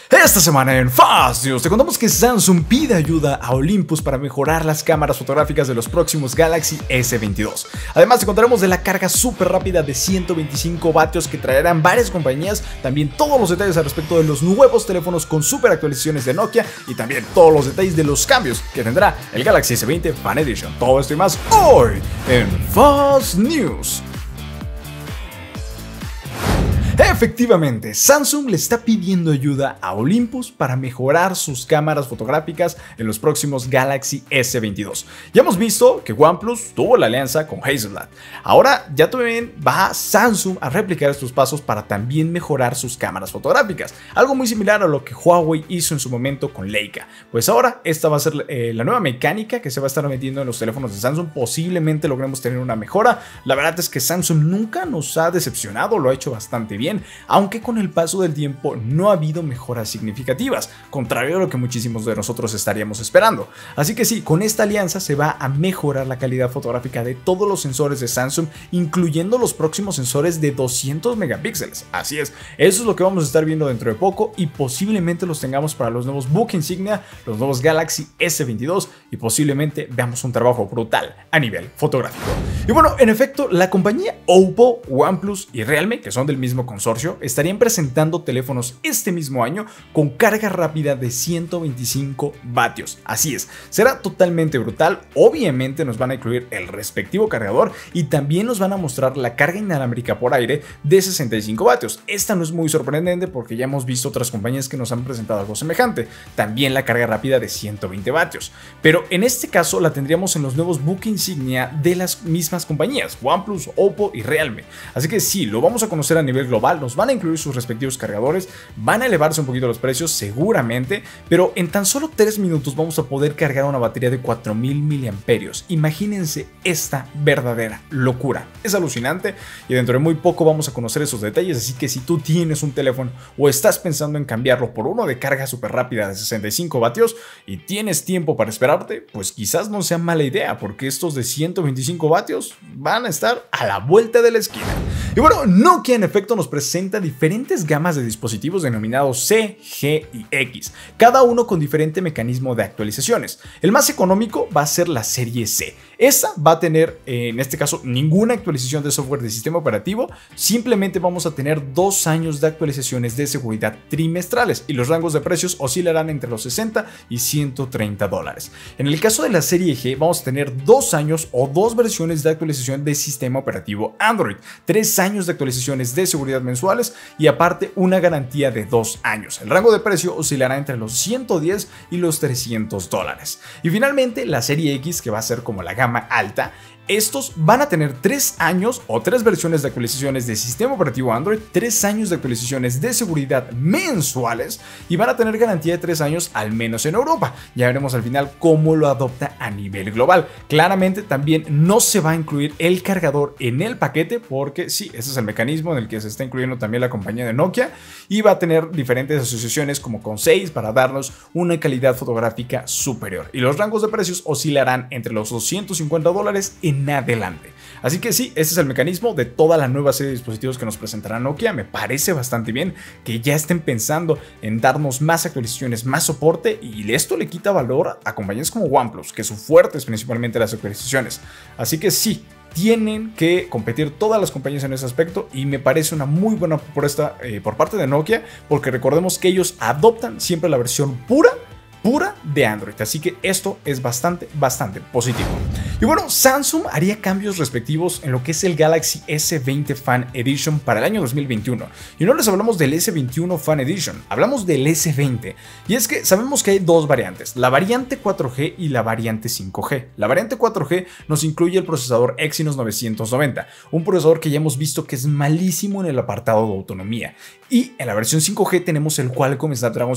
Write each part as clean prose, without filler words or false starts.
Esta semana en Fast News te contamos que Samsung pide ayuda a Olympus para mejorar las cámaras fotográficas de los próximos Galaxy S22. Además te contaremos de la carga súper rápida de 125 vatios que traerán varias compañías, también todos los detalles al respecto de los nuevos teléfonos con super actualizaciones de Nokia y también todos los detalles de los cambios que tendrá el Galaxy S20 Fan Edition. Todo esto y más hoy en Fast News. Efectivamente, Samsung le está pidiendo ayuda a Olympus para mejorar sus cámaras fotográficas en los próximos Galaxy S22. Ya hemos visto que OnePlus tuvo la alianza con Hasselblad. Ahora ya también va Samsung a replicar estos pasos para también mejorar sus cámaras fotográficas. Algo muy similar a lo que Huawei hizo en su momento con Leica. Pues ahora esta va a ser la nueva mecánica que se va a estar metiendo en los teléfonos de Samsung. Posiblemente logremos tener una mejora. La verdad es que Samsung nunca nos ha decepcionado, lo ha hecho bastante bien, aunque con el paso del tiempo no ha habido mejoras significativas, contrario a lo que muchísimos de nosotros estaríamos esperando. Así que sí, con esta alianza se va a mejorar la calidad fotográfica de todos los sensores de Samsung, incluyendo los próximos sensores de 200 megapíxeles. Así es, eso es lo que vamos a estar viendo dentro de poco y posiblemente los tengamos para los nuevos Book Insignia, los nuevos Galaxy S22 y posiblemente veamos un trabajo brutal a nivel fotográfico. Y bueno, en efecto, la compañía Oppo, OnePlus y Realme, que son del mismo consorcio, estarían presentando teléfonos este mismo año con carga rápida de 125 vatios. Así es, será totalmente brutal. Obviamente nos van a incluir el respectivo cargador y también nos van a mostrar la carga inalámbrica por aire de 65 vatios. Esta no es muy sorprendente porque ya hemos visto otras compañías que nos han presentado algo semejante. También la carga rápida de 120 vatios. Pero en este caso la tendríamos en los nuevos Book Insignia de las mismas compañías, OnePlus, Oppo y Realme. Así que sí, lo vamos a conocer a nivel global, nos van a incluir sus respectivos cargadores, van a elevarse un poquito los precios seguramente, pero en tan solo 3 minutos vamos a poder cargar una batería de 4000 miliamperios. Imagínense esta verdadera locura. Es alucinante y dentro de muy poco vamos a conocer esos detalles, así que si tú tienes un teléfono o estás pensando en cambiarlo por uno de carga súper rápida de 65 vatios y tienes tiempo para esperarte, pues quizás no sea mala idea, porque estos de 125 vatios van a estar a la vuelta de la esquina. Y bueno, Nokia en efecto nos presenta diferentes gamas de dispositivos denominados C, G y X, cada uno con diferente mecanismo de actualizaciones. El más económico va a ser la serie C. Esta va a tener, en este caso, ninguna actualización de software de sistema operativo, simplemente vamos a tener 2 años de actualizaciones de seguridad trimestrales y los rangos de precios oscilarán entre los 60 y 130 dólares. En el caso de la serie G vamos a tener 2 años o 2 versiones de actualización de sistema operativo Android, 3 años de actualizaciones de seguridad mensuales y aparte una garantía de 2 años. El rango de precio oscilará entre los 110 y los 300 dólares. Y finalmente la serie X, que va a ser como la gama alta. Estos van a tener 3 años o 3 versiones de actualizaciones de sistema operativo Android, 3 años de actualizaciones de seguridad mensuales y van a tener garantía de 3 años al menos en Europa. Ya veremos al final cómo lo adopta a nivel global. Claramente también no se va a incluir el cargador en el paquete porque sí, ese es el mecanismo en el que se está incluyendo también la compañía de Nokia y va a tener diferentes asociaciones como con 6 para darnos una calidad fotográfica superior. Y los rangos de precios oscilarán entre los 250 dólares en adelante. Así que sí, ese es el mecanismo de toda la nueva serie de dispositivos que nos presentará Nokia. Me parece bastante bien que ya estén pensando en darnos más actualizaciones, más soporte, y esto le quita valor a compañías como OnePlus, que su fuerte es principalmente las actualizaciones. Así que sí, tienen que competir todas las compañías en ese aspecto y me parece una muy buena propuesta por parte de Nokia, porque recordemos que ellos adoptan siempre la versión pura de Android, así que esto es bastante positivo. Y bueno, Samsung haría cambios respectivos en lo que es el Galaxy S20 Fan Edition para el año 2021. Y no les hablamos del S21 Fan Edition, hablamos del S20. Y es que sabemos que hay dos variantes, la variante 4G y la variante 5G. La variante 4G nos incluye el procesador Exynos 990, un procesador que ya hemos visto que es malísimo en el apartado de autonomía. Y en la versión 5G tenemos el Qualcomm Snapdragon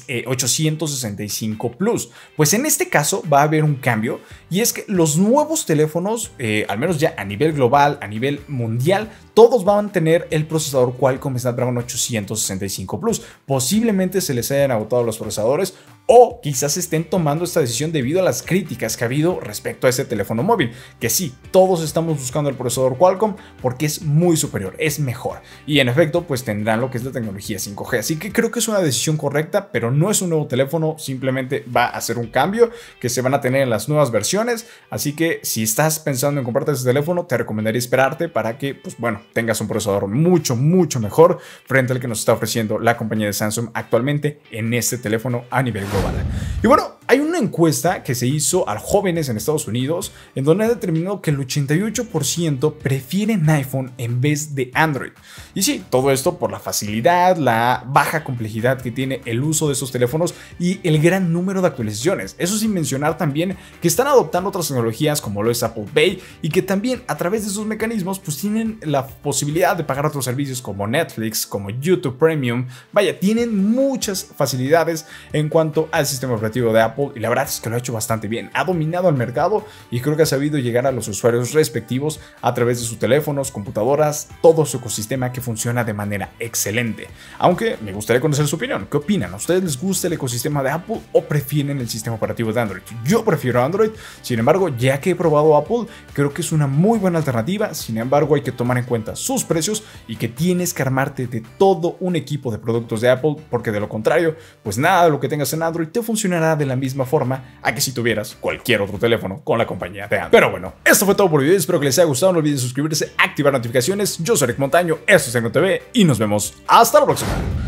865 Plus. Pues en este caso va a haber un cambio, y es que los nuevos teléfonos, al menos ya a nivel global, a nivel mundial, todos van a tener el procesador Qualcomm Snapdragon 865 Plus. Posiblemente se les hayan agotado los procesadores O quizás estén tomando esta decisión debido a las críticas que ha habido respecto a ese teléfono móvil, que sí, todos estamos buscando el procesador Qualcomm porque es muy superior, es mejor, y en efecto pues tendrán lo que es la tecnología 5G, así que creo que es una decisión correcta, pero no es un nuevo teléfono, simplemente va a ser un cambio que se van a tener en las nuevas versiones, así que si estás pensando en comprarte ese teléfono, te recomendaría esperarte para que pues bueno, tengas un procesador mucho mejor frente al que nos está ofreciendo la compañía de Samsung actualmente en este teléfono a nivel global. Y bueno, hay una encuesta que se hizo a jóvenes en Estados Unidos en donde ha determinado que el 88% prefieren iPhone en vez de Android. Y sí, todo esto por la facilidad, la baja complejidad que tiene el uso de esos teléfonos y el gran número de actualizaciones. Eso sin mencionar también que están adoptando otras tecnologías como lo es Apple Pay y que también a través de esos mecanismos pues tienen la posibilidad de pagar otros servicios como Netflix, como YouTube Premium. Vaya, tienen muchas facilidades en cuanto al sistema operativo de Apple y la verdad es que lo ha hecho bastante bien. Ha dominado el mercado y creo que ha sabido llegar a los usuarios respectivos a través de sus teléfonos, computadoras, todo su ecosistema que funciona de manera excelente. Aunque me gustaría conocer su opinión. ¿Qué opinan? ¿A ustedes les gusta el ecosistema de Apple o prefieren el sistema operativo de Android? Yo prefiero Android, sin embargo, ya que he probado Apple, creo que es una muy buena alternativa. Sin embargo, hay que tomar en cuenta sus precios y que tienes que armarte de todo un equipo de productos de Apple, porque de lo contrario, pues nada de lo que tengas en Android te funcionará de la misma forma a que si tuvieras cualquier otro teléfono con la compañía de Android. Pero bueno, esto fue todo por el video, espero que les haya gustado, no olviden suscribirse, activar notificaciones. Yo soy Eric Montaño, esto es Tecno TV y nos vemos hasta la próxima.